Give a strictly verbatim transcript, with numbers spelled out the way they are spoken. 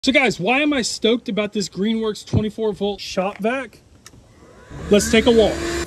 So guys, why am I stoked about this Greenworks twenty-four volt Shop-Vac? Let's take a walk.